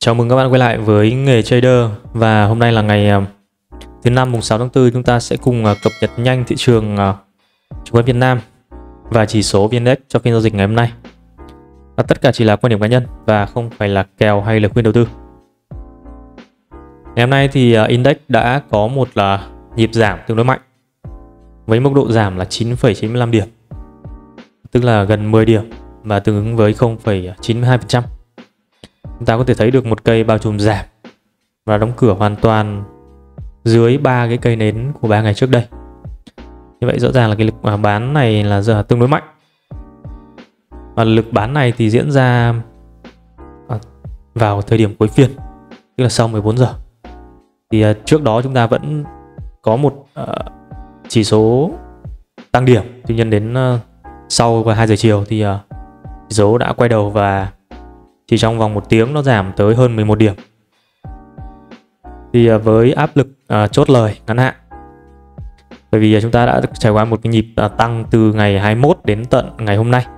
Chào mừng các bạn quay lại với nghề trader. Và hôm nay là ngày thứ năm mùng 6 tháng 4, chúng ta sẽ cùng cập nhật nhanh thị trường chứng khoán Việt Nam và chỉ số VN Index cho phiên giao dịch ngày hôm nay. Và tất cả chỉ là quan điểm cá nhân và không phải là kèo hay lời khuyên đầu tư. Ngày hôm nay thì Index đã có một nhịp giảm tương đối mạnh với mức độ giảm là 9,95 điểm, tức là gần 10 điểm và tương ứng với 0,92%. Chúng ta có thể thấy được một cây bao trùm giảm và đóng cửa hoàn toàn dưới 3 cái cây nến của 3 ngày trước đây. Như vậy rõ ràng là cái lực bán này là giờ tương đối mạnh. Và lực bán này thì diễn ra vào thời điểm cuối phiên, tức là sau 14 giờ. Thì trước đó chúng ta vẫn có một chỉ số tăng điểm, tuy nhiên đến sau 2 giờ chiều thì chỉ số đã quay đầu và chỉ trong vòng 1 tiếng nó giảm tới hơn 11 điểm. Thì với áp lực chốt lời ngắn hạn, bởi vì chúng ta đã trải qua một cái nhịp tăng từ ngày 21 đến tận ngày hôm nay,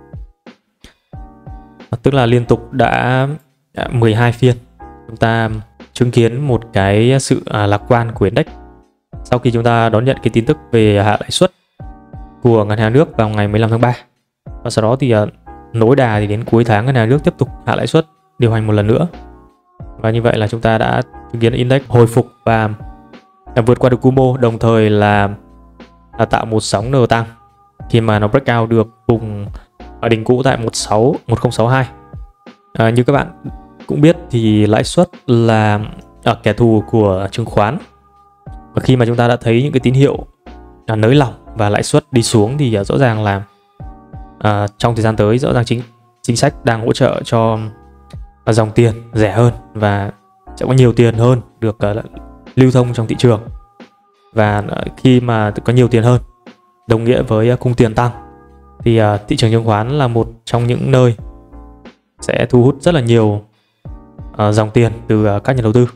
tức là liên tục đã 12 phiên chúng ta chứng kiến một cái sự lạc quan của index sau khi chúng ta đón nhận cái tin tức về hạ lãi suất của ngân hàng nước vào ngày 15 tháng 3. Và sau đó thì nối đà thì đến cuối tháng ngân hàng nước tiếp tục hạ lãi suất điều hành một lần nữa. Và như vậy là chúng ta đã chứng kiến index hồi phục và vượt qua được Kumo, đồng thời là tạo một sóng N tăng khi mà nó breakout được vùng ở đỉnh cũ tại 1062. Như các bạn cũng biết thì lãi suất là kẻ thù của chứng khoán. Và khi mà chúng ta đã thấy những cái tín hiệu nới lỏng và lãi suất đi xuống thì rõ ràng là trong thời gian tới rõ ràng chính sách đang hỗ trợ cho dòng tiền rẻ hơn và sẽ có nhiều tiền hơn được lưu thông trong thị trường. Và khi mà có nhiều tiền hơn đồng nghĩa với cung tiền tăng thì thị trường chứng khoán là một trong những nơi sẽ thu hút rất là nhiều dòng tiền từ các nhà đầu tư.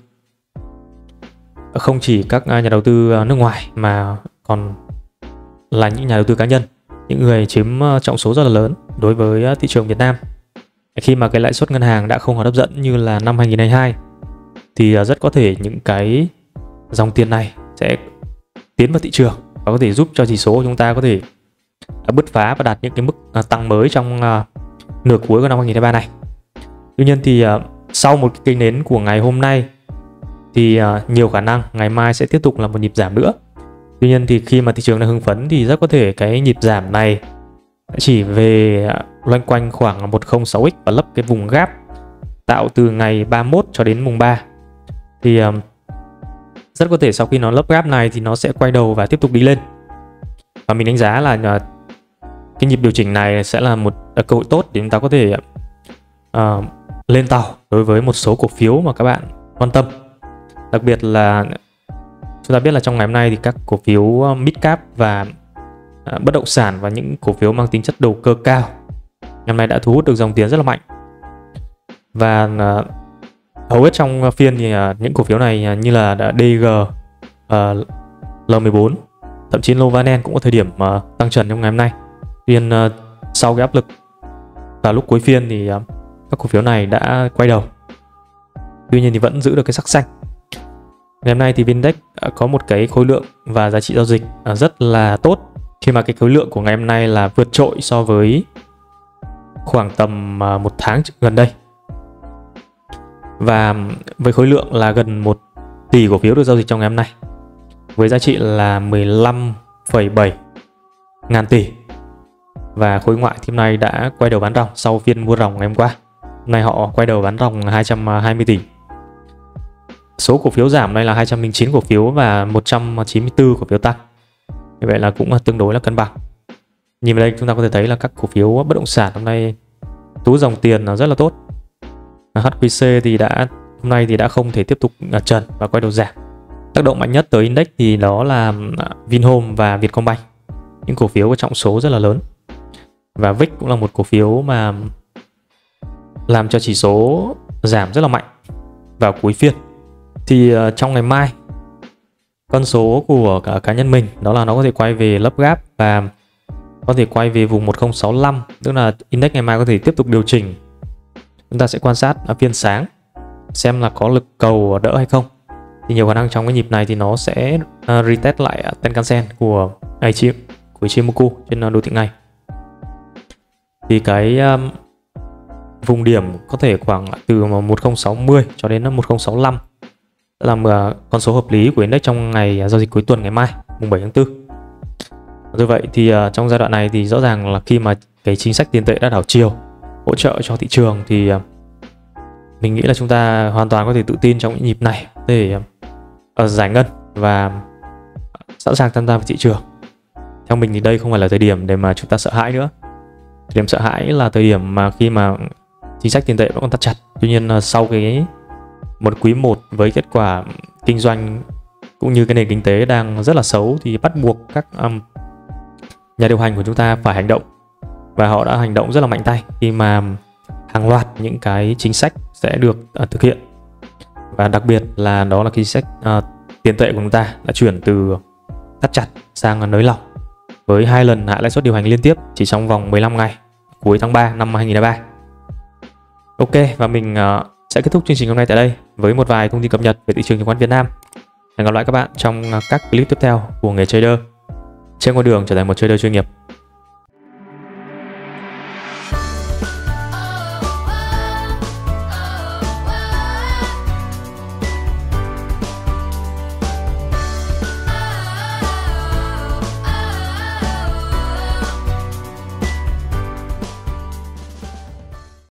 Không chỉ các nhà đầu tư nước ngoài mà còn là những nhà đầu tư cá nhân, những người chiếm trọng số rất là lớn đối với thị trường Việt Nam. Khi mà cái lãi suất ngân hàng đã không còn hấp dẫn như là năm 2022 thì rất có thể những cái dòng tiền này sẽ tiến vào thị trường và có thể giúp cho chỉ số của chúng ta có thể bứt phá và đạt những cái mức tăng mới trong nửa cuối của năm 2023 này. Tuy nhiên thì sau một cái kênh nến của ngày hôm nay thì nhiều khả năng ngày mai sẽ tiếp tục là một nhịp giảm nữa. Tuy nhiên thì khi mà thị trường đang hưng phấn thì rất có thể cái nhịp giảm này chỉ về loanh quanh khoảng 106x và lấp cái vùng gap tạo từ ngày 31 cho đến mùng 3. Thì rất có thể sau khi nó lấp gap này thì nó sẽ quay đầu và tiếp tục đi lên. Và mình đánh giá là cái nhịp điều chỉnh này sẽ là một cơ hội tốt để chúng ta có thể lên tàu đối với một số cổ phiếu mà các bạn quan tâm. Đặc biệt là chúng ta biết là trong ngày hôm nay thì các cổ phiếu mid cap và bất động sản và những cổ phiếu mang tính chất đầu cơ cao ngày hôm nay đã thu hút được dòng tiền rất là mạnh. Và hầu hết trong phiên thì những cổ phiếu này như là DG, L14, thậm chí Novanen cũng có thời điểm tăng trần trong ngày hôm nay. Tuy nhiên sau cái áp lực vào lúc cuối phiên thì các cổ phiếu này đã quay đầu. Tuy nhiên thì vẫn giữ được cái sắc xanh. Ngày hôm nay thì VN Index có một cái khối lượng và giá trị giao dịch rất là tốt, khi mà cái khối lượng của ngày hôm nay là vượt trội so với khoảng tầm 1 tháng gần đây. Và với khối lượng là gần 1 tỷ cổ phiếu được giao dịch trong ngày hôm nay, với giá trị là 15,7 ngàn tỷ. Và khối ngoại thì hôm nay đã quay đầu bán ròng sau phiên mua ròng ngày hôm qua. Hôm nay họ quay đầu bán ròng 220 tỷ. Số cổ phiếu giảm đây là 209 cổ phiếu và 194 cổ phiếu tăng. Như vậy là cũng tương đối là cân bằng. Nhìn vào đây chúng ta có thể thấy là các cổ phiếu bất động sản hôm nay tú dòng tiền rất là tốt. HQC thì hôm nay thì đã không thể tiếp tục trần và quay đầu giảm. Tác động mạnh nhất tới index thì đó là Vinhome và Vietcombank, những cổ phiếu có trọng số rất là lớn. Và VIX cũng là một cổ phiếu mà làm cho chỉ số giảm rất là mạnh vào cuối phiên. Thì trong ngày mai con số của cả cá nhân mình đó là nó có thể quay về lấp gap và có thể quay về vùng 1065, tức là index ngày mai có thể tiếp tục điều chỉnh. Chúng ta sẽ quan sát phiên sáng xem là có lực cầu đỡ hay không. Thì nhiều khả năng trong cái nhịp này thì nó sẽ retest lại Tenkan-sen của Ichimoku trên đồ thị ngày. Thì cái vùng điểm có thể khoảng từ 1060 cho đến 1065 là con số hợp lý của index trong ngày giao dịch cuối tuần ngày mai mùng 7 tháng 4. Như vậy thì trong giai đoạn này thì rõ ràng là khi mà cái chính sách tiền tệ đã đảo chiều hỗ trợ cho thị trường thì mình nghĩ là chúng ta hoàn toàn có thể tự tin trong những nhịp này để giải ngân và sẵn sàng tham gia vào thị trường. Theo mình thì đây không phải là thời điểm để mà chúng ta sợ hãi nữa. Thời điểm sợ hãi là thời điểm mà khi mà chính sách tiền tệ vẫn còn thắt chặt. Tuy nhiên sau một quý 1 với kết quả kinh doanh cũng như cái nền kinh tế đang rất là xấu thì bắt buộc các nhà điều hành của chúng ta phải hành động, và họ đã hành động rất là mạnh tay khi mà hàng loạt những cái chính sách sẽ được thực hiện, và đặc biệt là đó là cái chính sách tiền tệ của chúng ta đã chuyển từ thắt chặt sang nới lỏng với 2 lần hạ lãi suất điều hành liên tiếp chỉ trong vòng 15 ngày cuối tháng 3 năm 2023. Ok, và mình sẽ kết thúc chương trình hôm nay tại đây với một vài thông tin cập nhật về thị trường chứng khoán Việt Nam. Hẹn gặp lại các bạn trong các clip tiếp theo của nghề trader trên con đường trở thành một trader chuyên nghiệp.